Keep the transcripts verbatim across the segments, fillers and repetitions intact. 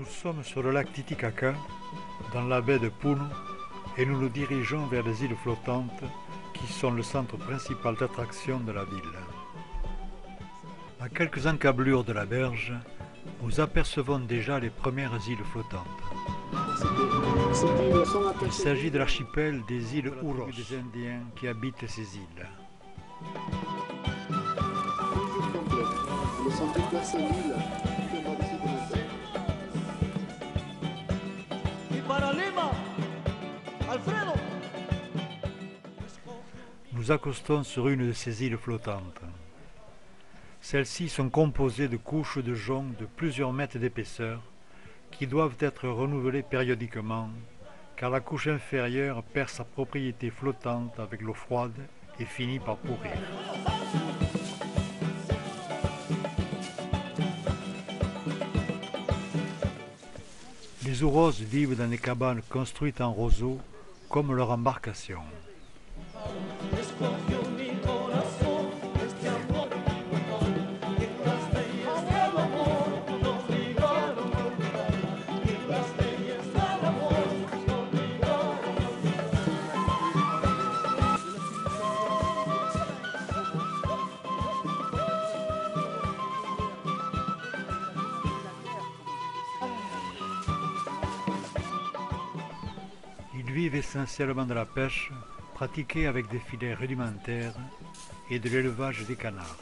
Nous sommes sur le lac Titicaca, dans la baie de Puno, et nous nous dirigeons vers les îles flottantes qui sont le centre principal d'attraction de la ville. À quelques encablures de la berge, nous apercevons déjà les premières îles flottantes. Il s'agit de l'archipel des îles Uros, des Indiens qui habitent ces îles. Nous accostons sur une de ces îles flottantes. Celles-ci sont composées de couches de joncs de plusieurs mètres d'épaisseur qui doivent être renouvelées périodiquement car la couche inférieure perd sa propriété flottante avec l'eau froide et finit par pourrir. Les Uros vivent dans des cabanes construites en roseaux comme leur embarcation. Ils vivent essentiellement de la pêche, pratiquée avec des filets rudimentaires, et de l'élevage des canards.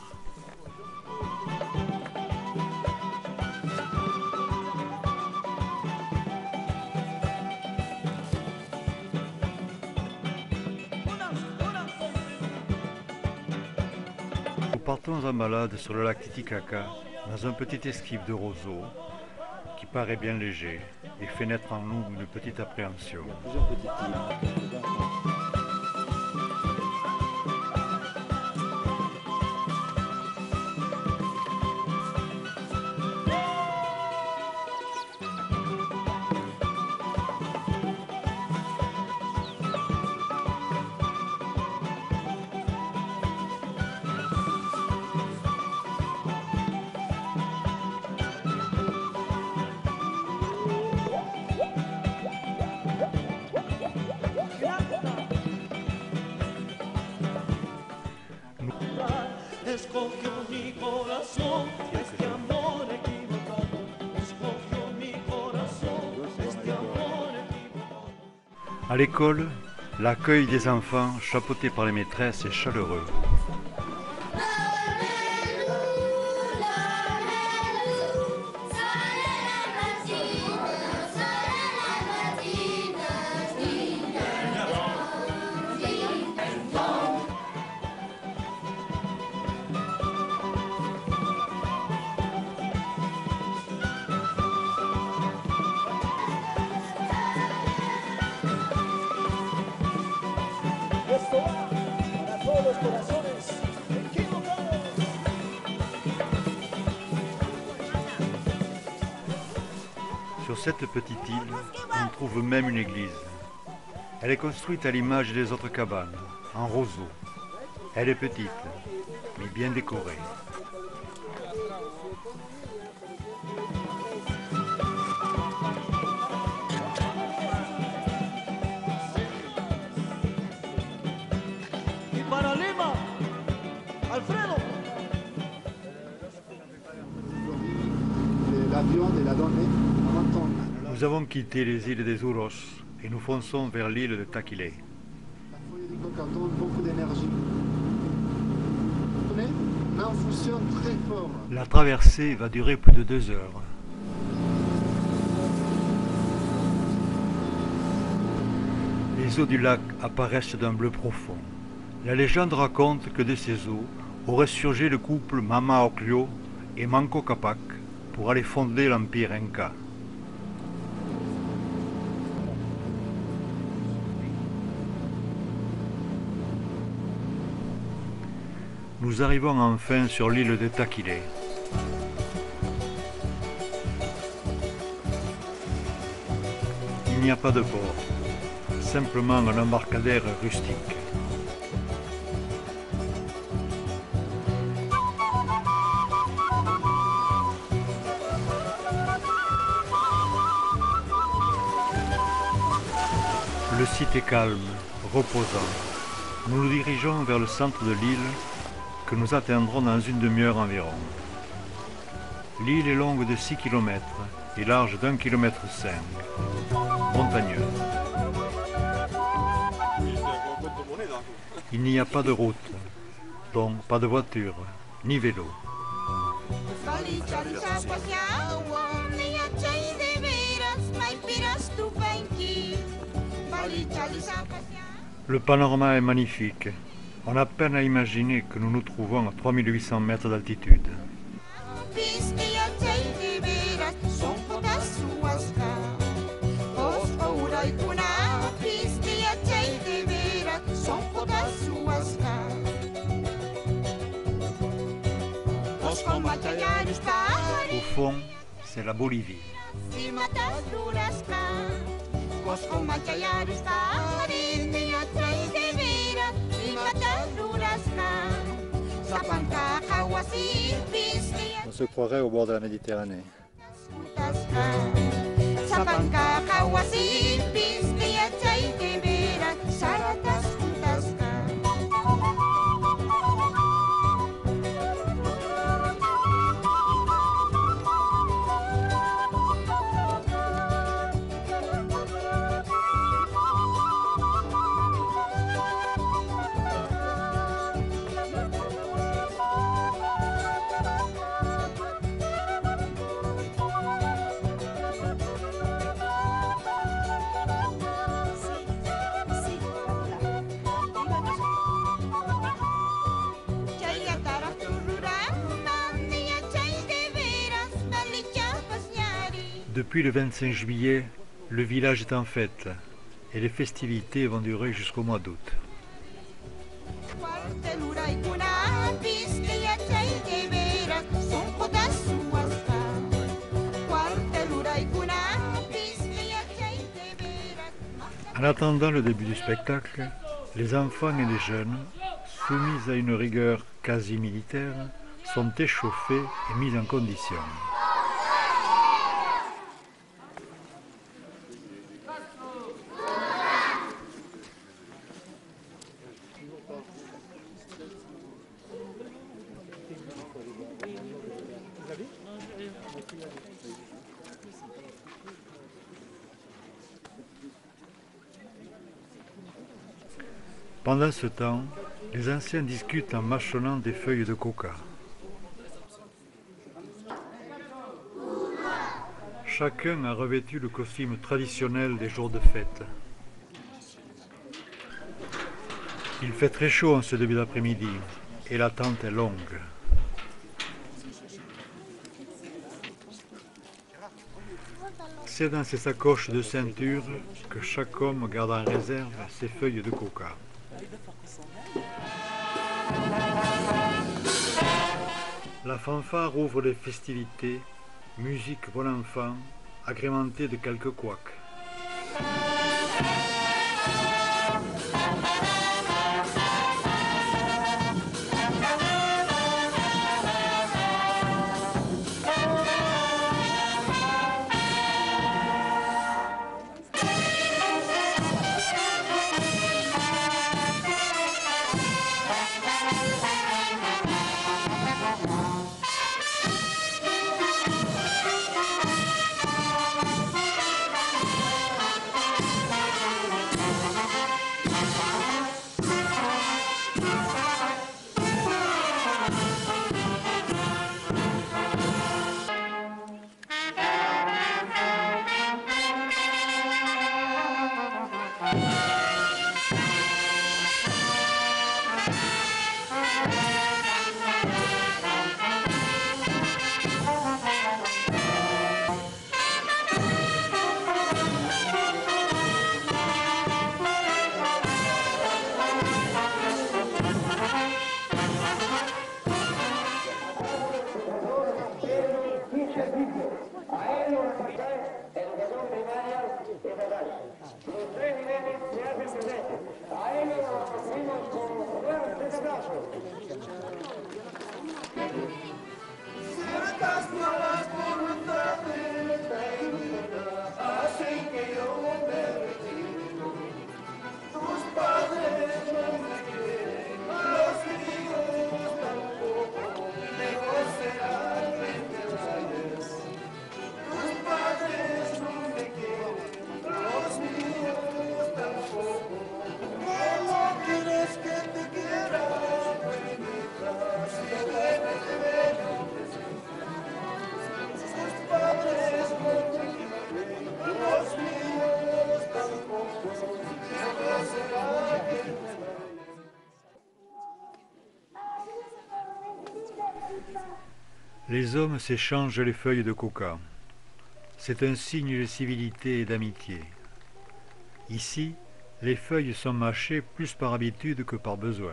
Nous partons en balade sur le lac Titicaca, dans un petit esquive de roseaux, qui paraît bien léger et fait naître en nous une petite appréhension. Escogió mi corazón, este amor equivocado. Escogió mi corazón, este amor equivocado. À l'école, l'accueil des enfants, chapeauté par les maîtresses, est chaleureux. Esto va para todos los corazones equivocados. Sur cette petite île, on trouve même une église. Elle est construite à l'image des autres cabanes, en roseaux. Elle est petite, mais bien décorée. Y para Lima, Alfredo. La viande et la donnée en entendre. Nous avons quitté les îles des Uros et nous fonçons vers l'île de Taquile. La feuille du coca donne beaucoup d'énergie. Vous comprenez? Là, on fonctionne très fort. La traversée va durer plus de deux heures. Les eaux du lac apparaissent d'un bleu profond. La légende raconte que de ces eaux aurait surgi le couple Mama Oclio et Manco Capac pour aller fonder l'empire Inca. Nous arrivons enfin sur l'île de Taquile. Il n'y a pas de port, simplement un embarcadère rustique. Le site est calme, reposant. Nous nous dirigeons vers le centre de l'île que nous atteindrons dans une demi-heure environ. L'île est longue de six kilomètres et large d'un kilomètre cinq, montagneuse. Il n'y a pas de route, donc pas de voiture, ni vélo. Le panorama est magnifique. On a peine à imaginer que nous nous trouvons à trois mille huit cents mètres d'altitude. Au fond, c'est la Bolivie. On se croirait au bord de la Méditerranée. Depuis le vingt-cinq juillet, le village est en fête et les festivités vont durer jusqu'au mois d'août. En attendant le début du spectacle, les enfants et les jeunes, soumis à une rigueur quasi militaire, sont échauffés et mis en condition. Pendant ce temps, les anciens discutent en mâchonnant des feuilles de coca. Chacun a revêtu le costume traditionnel des jours de fête. Il fait très chaud en ce début d'après-midi et l'attente est longue. C'est dans ses sacoches de ceinture que chaque homme garde en réserve ses feuilles de coca. La fanfare ouvre les festivités, musique bon enfant, agrémentée de quelques couacs. Les hommes s'échangent les feuilles de coca. C'est un signe de civilité et d'amitié. Ici, les feuilles sont mâchées plus par habitude que par besoin.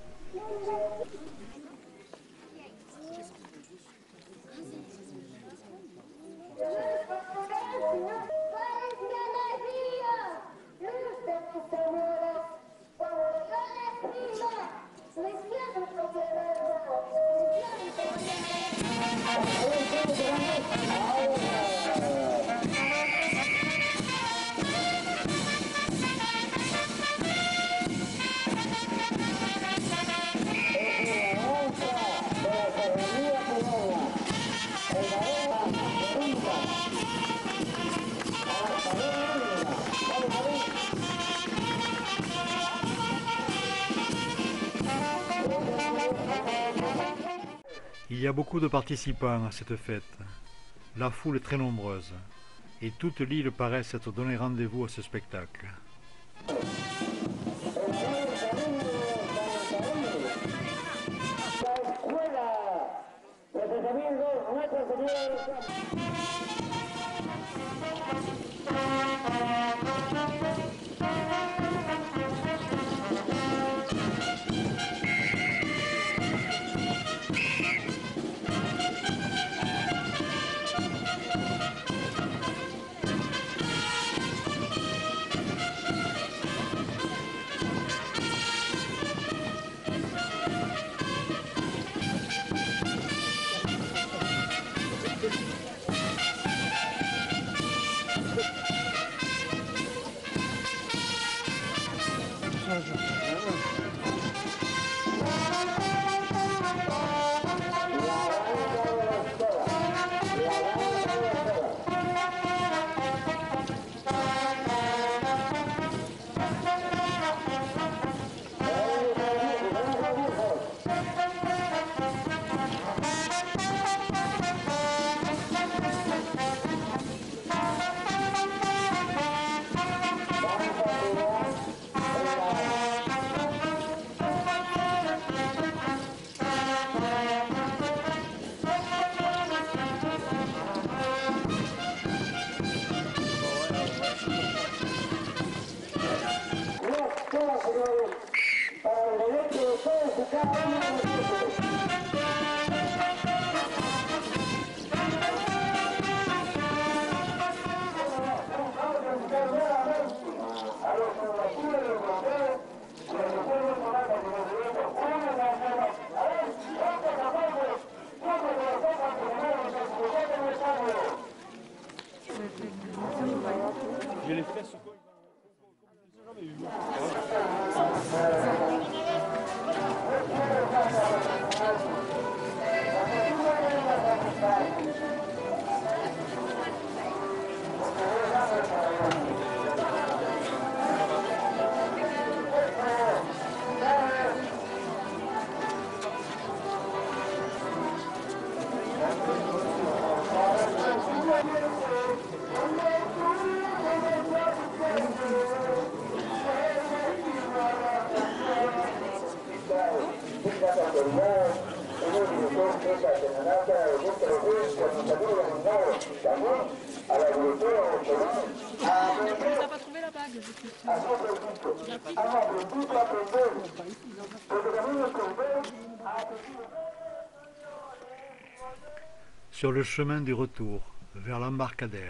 Il y a beaucoup de participants à cette fête. La foule est très nombreuse et toute l'île paraît s'être donné rendez-vous à ce spectacle. J'ai les fesses ou quoi? T'as pas trouvé la bague? Sur le chemin du retour, vers l'embarcadère.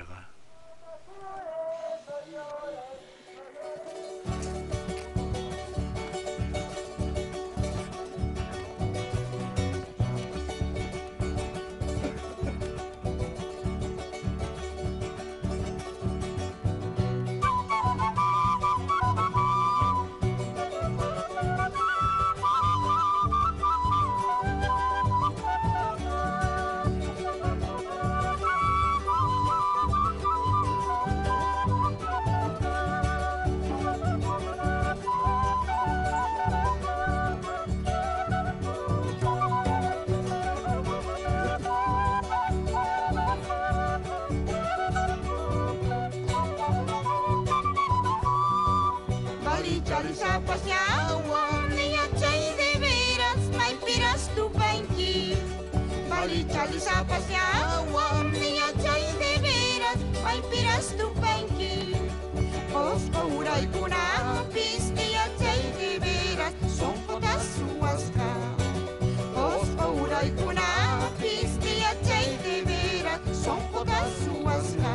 Bali siapa nyawa niat cai de veras mai piras tu banki Bali cali Pasiawan niya chay de veras, may piras tupenki. Oskauray kunapis niya chay de veras, son potas suwaska. Oskauray kunapis niya chay de veras, son potas suwaska.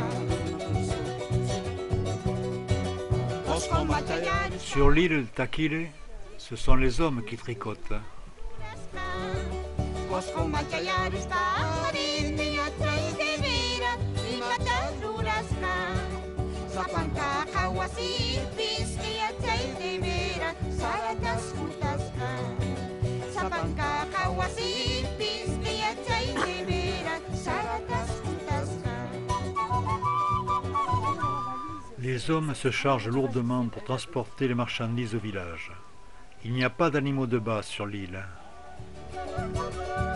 Sur l'île Taquile, ce sont les hommes qui tricotent. Les hommes se chargent lourdement pour transporter les marchandises au village. Il n'y a pas d'animaux de base sur l'île.